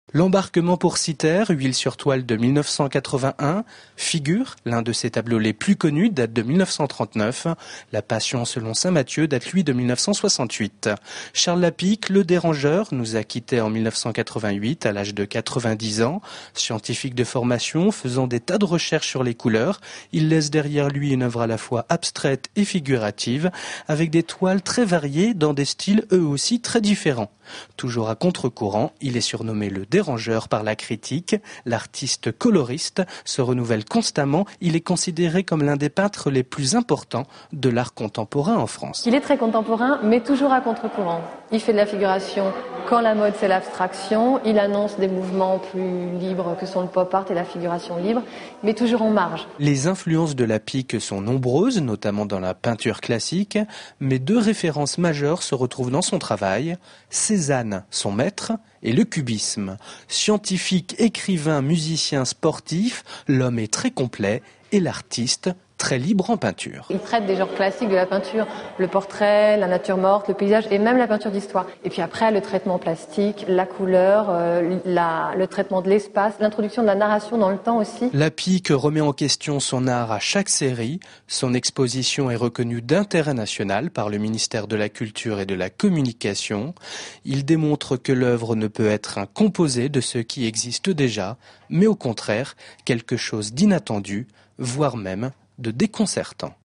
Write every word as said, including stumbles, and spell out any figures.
L'embarquement pour Cythère, huile sur toile de mille neuf cent quatre-vingt-un, Figure, l'un de ses tableaux les plus connus, date de mille neuf cent trente-neuf. La Passion selon saint Matthieu date lui de mille neuf cent soixante-huit. Charles Lapicque, le dérangeur, nous a quittés en mille neuf cent quatre-vingt-huit à l'âge de quatre-vingt-dix ans. Scientifique de formation, faisant des tas de recherches sur les couleurs, il laisse derrière lui une œuvre à la fois abstraite et figurative, avec des toiles très variées dans des styles eux aussi très différents. Toujours à contre-courant, il est surnommé le dérangeur par la critique. L'artiste coloriste se renouvelle constamment. Il est considéré comme l'un des peintres les plus importants de l'art contemporain en France. Il est très contemporain, mais toujours à contre-courant. Il fait de la figuration quand la mode c'est l'abstraction. Il annonce des mouvements plus libres que sont le pop art et la figuration libre, mais toujours en marge. Les influences de Lapicque sont nombreuses, notamment dans la peinture classique, mais deux références majeures se retrouvent dans son travail. Cézanne, son maître, et le cubisme. Scientifique, écrivain, musicien, sportif, l'homme est très complet et l'artiste très libre en peinture. Il traite des genres classiques de la peinture, le portrait, la nature morte, le paysage et même la peinture d'histoire. Et puis après, le traitement plastique, la couleur, euh, la, le traitement de l'espace, l'introduction de la narration dans le temps aussi. Lapicque remet en question son art à chaque série. Son exposition est reconnue d'intérêt national par le ministère de la Culture et de la Communication. Il démontre que l'œuvre ne peut être un composé de ce qui existe déjà, mais au contraire, quelque chose d'inattendu, voire même de déconcertant.